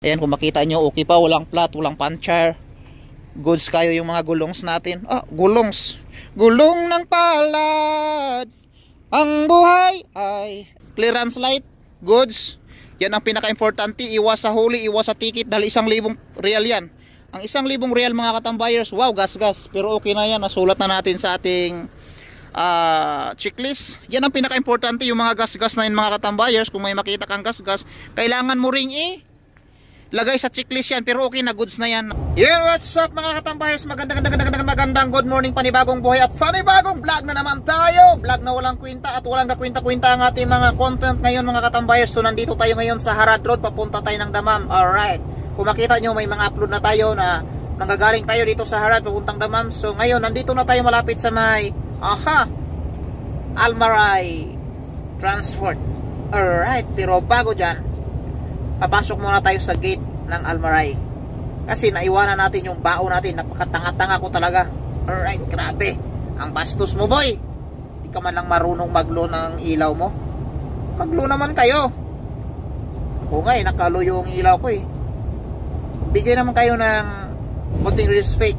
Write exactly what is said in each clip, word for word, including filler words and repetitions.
Ayan, kung makita nyo, okay pa, walang flat, walang puncture. Goods kayo yung mga gulongs natin. Ah, gulongs. Gulong ng palad. Ang buhay ay clearance light. Goods. Yan ang pinaka-importante. Iwas sa huli, iwas sa ticket. Dahil isang libong real yan. Ang isang libong real mga katambayers. Wow, gas-gas. Pero okay na yan. Nasulat na natin sa ating uh, checklist. Yan ang pinaka-importante. Yung mga gas-gas na yun mga katambayers. Kung may makita kang gas-gas, kailangan mo ring eh lagay sa checklist yan, pero okay na, goods na yan. Yeah, what's up mga katambayers? Magandang, magandang, magandang, magandang good morning, panibagong buhay at panibagong vlog na naman tayo. Vlog na walang kwenta at walang kakwenta-kwenta ang ating mga content ngayon mga katambayers. So nandito tayo ngayon sa Harad Road, papunta tayo ng Damam. Alright, kung makita nyo may mga upload na tayo na nanggagaling tayo dito sa Harad papuntang Damam. So ngayon nandito na tayo malapit sa may aha Almaray Transport. Alright, pero bago dyan, papasok muna tayo sa gate ng Almaray kasi naiwanan natin yung bao natin. Napakatanga-tanga ko talaga. Alright, grabe ang bastos mo boy. Di ka man lang marunong maglo ng ilaw mo. Maglo naman kayo. Ako nga eh, nakalo yung ilaw ko eh. Bigay naman kayo ng konting respect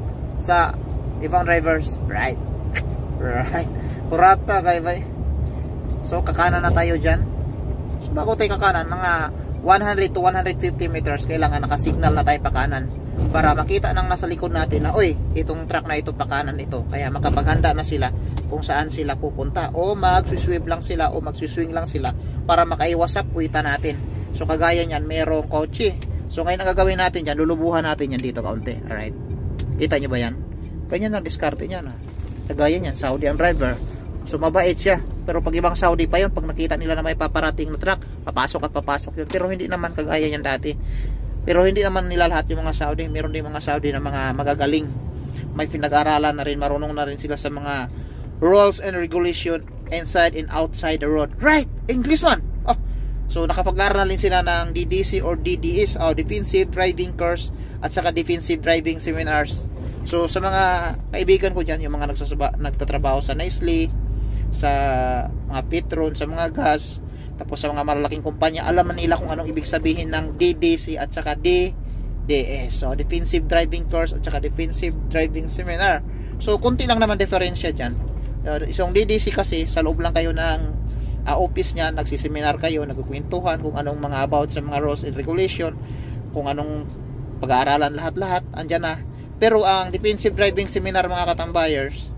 sa ibang drivers. Right. Right. Kurata kayo ba. So kakanan na tayo dyan. So bago tayo kakanan, mga one hundred to one hundred fifty meters, kailangan nakasignal na tayo pa kanan para makita ng nasa likod natin na oy, itong truck na ito pa kanan ito, kaya makapaghanda na sila kung saan sila pupunta o magsusweep lang sila o magsuswing lang sila para makaiwas sa puwitan natin. So kagaya niyan, merong kotse. So ngayon ang gagawin natin dyan, lulubuhan natin yan dito kaunti. Alright, kita nyo ba yan? Ganyan ang diskarte niyan ha. Kagaya niyan, Saudi ang driver. So mabait siya. Pero pag ibang Saudi pa yun, pag nakita nila na may paparating na truck, papasok at papasok yun. Pero hindi naman kagaya yan dati. Pero hindi naman nila lahat yung mga Saudi. Meron din mga Saudi na mga magagaling. May pinag-aralan na rin, marunong na rin sila sa mga rules and regulation inside and outside the road. Right! English one! Oh. So nakapag-aral na rin sila ng D D C or D D S, oh, Defensive Driving Course at saka Defensive Driving Seminars. So sa mga kaibigan ko dyan, yung mga nagsasaba, nagtatrabaho sa Nestle, sa mga Petron, sa mga gas, tapos sa mga malalaking kumpanya, alam na nila kung anong ibig sabihin ng D D C at saka D D S. So Defensive Driving Course at saka Defensive Driving Seminar. So kunti lang naman diferensya dyan. Uh, isang D D C kasi sa loob lang kayo ng uh, office nya, nagsiseminar kayo, nagkukwentuhan kung anong mga about sa mga rules and regulation, kung anong pag-aaralan, lahat-lahat andyan na. Pero ang Defensive Driving Seminar mga katambayers,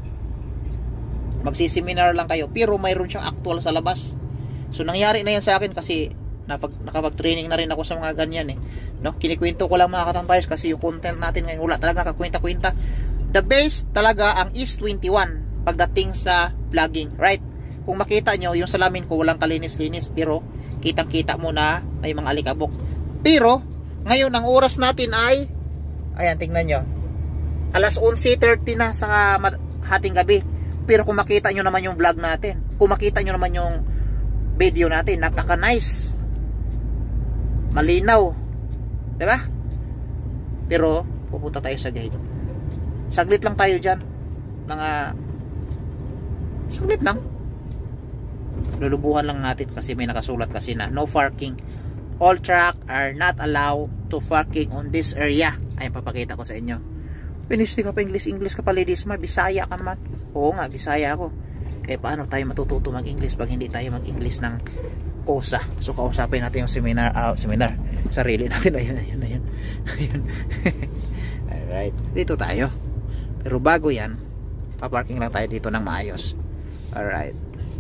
magsiseminar lang kayo pero mayroon siyang actual sa labas. So nangyari na yan sa akin kasi napag, nakapag-training na rin ako sa mga ganyan eh, no? Kinikwento ko lang mga katambayers kasi yung content natin ngayon wala talaga kakwenta-kwenta. The best talaga ang East twenty-one pagdating sa vlogging, right? Kung makita nyo yung salamin ko walang kalinis-linis pero kitang kita mo na may mga alikabok. Pero ngayon ang oras natin ay ayan, tingnan nyo, alas eleven thirty na sa hating gabi. Pero kung makita nyo naman yung vlog natin, kung makita nyo naman yung video natin, napaka nice, malinaw, diba? Pero pupunta tayo sa gate. Saglit lang tayo dyan, mga saglit lang, lulubuhan lang natin kasi may nakasulat kasi na no parking, all truck are not allowed to parking on this area. Ayan, papakita ko sa inyo. Finish ka pa English, English ka pa ladies ma, Bisaya ka naman. Oo nga, Bisaya ako. Eh paano tayo matututo mag-English pag hindi tayo mag-English ng kosa? So kausapin natin yung seminar, uh, seminar, sarili natin. Ayun, ayun, ayun, ayun. Alright, dito tayo. Pero bago yan, paparking lang tayo dito ng maayos. Alright.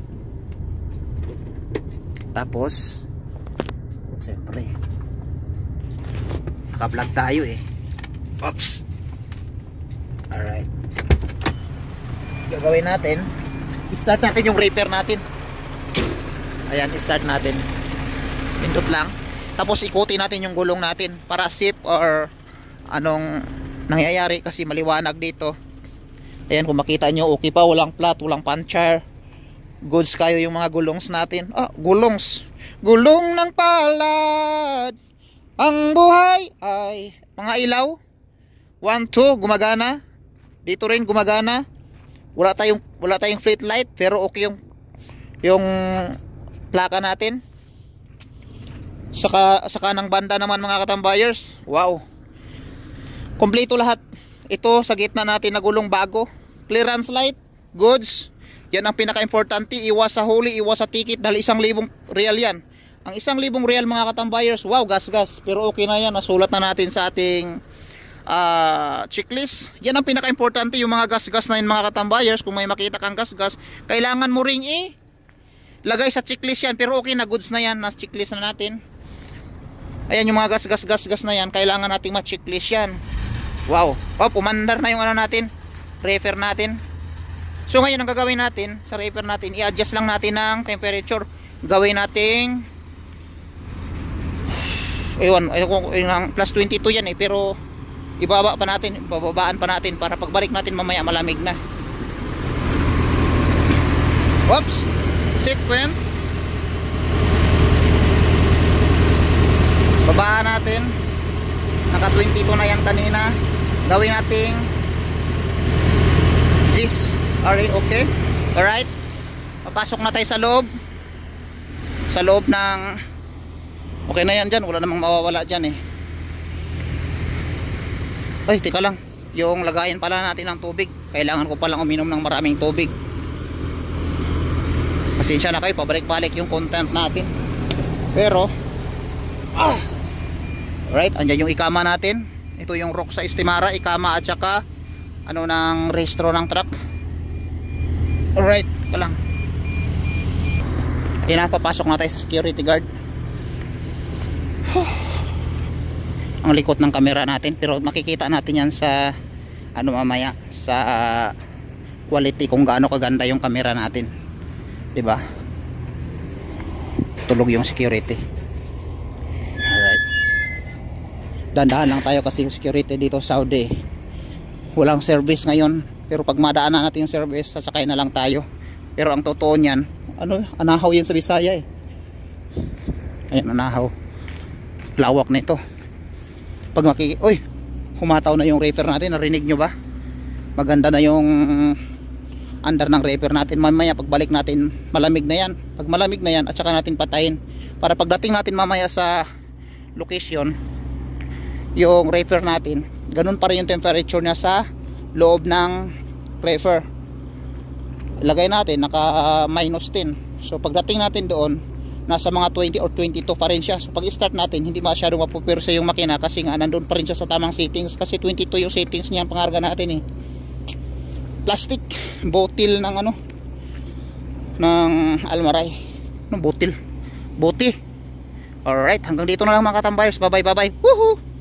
Tapos siyempre naka-vlog tayo eh. Oops. Alright, gagawin natin, start natin yung repair natin. Ayan, start natin, pindot lang, tapos ikutin natin yung gulong natin para safe or anong nangyayari kasi maliwanag dito. Ayan, kung makita nyo, okay pa, walang flat, walang puncture, goods kayo yung mga gulongs natin. Ah, gulongs, gulong ng palad, ang buhay ay mga ilaw, one, two, gumagana. Dito rin gumagana. Wala tayong wala tayong fleet light pero okay yung yung plaka natin. Saka, saka ng banda naman mga katambayers, wow, kompleto lahat. Ito sa gitna natin na gulong bago, clearance light, goods. Yan ang pinaka-importante, iwas sa huli, iwas sa ticket dahil isang libong real yan. Ang isang libong real mga katambayers, wow, gas gas, pero okay na yan, nasulat na natin sa ating uh, checklist. Yan ang pinaka-importante, yung mga gas gas na yun mga katambayers. Kung may makita kang gas gas, kailangan mo ring eh lagay sa checklist yan, pero okay na, goods na yan, nasa checklist na natin. Ayan yung mga gas gas gas gas na yan, kailangan nating ma-checklist yan. Wow, oh, pumandar na yung ano natin, refer natin. So ngayon ang gagawin natin sa refer natin, i-adjust lang natin ng temperature. Gawin nating ewan, ayun, plus twenty-two yan eh, pero ibaba pa natin, bababaan pa natin para pagbalik natin mamaya malamig na. Whoops, sequence. Babaan natin, naka twenty-two na yan kanina. Gawin nating this, alright, okay, alright. Papasok na tayo sa loob, sa loob ng, okay na yan dyan, wala namang mawawala dyan eh. Ay, tika lang, yung lagayan pala natin ng tubig, kailangan ko palang uminom ng maraming tubig. Pasensya na kayo, pabalik-balik yung content natin. Pero ah, alright, andyan yung ikama natin. Ito yung rock sa Estimara, ikama at saka ano ng rehistro ng truck. Alright, ika lang. Hindi na, papasok na tayo sa security guard. Ang likot ng camera natin, pero makikita natin yan sa ano mamaya, sa quality kung gaano kaganda yung camera natin, diba? Tulog yung security. Alright, dandahan lang tayo kasi yung security dito sa Saudi walang service ngayon, pero pag madaanan natin yung service, sasakay na lang tayo. Pero ang totoo niyan, ano, anahaw yan sa Bisaya eh. Ayan, anahaw, lawak na ito. Pag makikita, uy, humataw na yung reefer natin, narinig nyo ba? Maganda na yung under ng reefer natin. Mamaya pagbalik natin, malamig na yan. Pag malamig na yan, at saka natin patayin, para pagdating natin mamaya sa location, yung reefer natin, ganun pa rin yung temperature niya sa loob ng reefer. Ilagay natin, naka minus ten. So pagdating natin doon, nasa mga twenty or twenty-two pa rin siya. So pag start natin, hindi masyadong mapupirsa yung makina kasi nga nandun pa rin siya sa tamang settings, kasi twenty-two yung settings niya, ang pangarga natin eh. Plastic bottle ng ano, ng Almaray, no, bottle bote. Alright, hanggang dito na lang mga katambayers. Bye bye, bye bye. Woohoo!